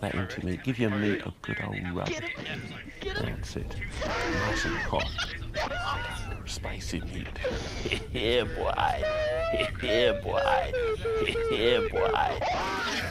that into meat. Give your meat a good old rub. That's it. Nice and hot. Spicy meat. Yeah, boy. Yeah, boy. Yeah, boy.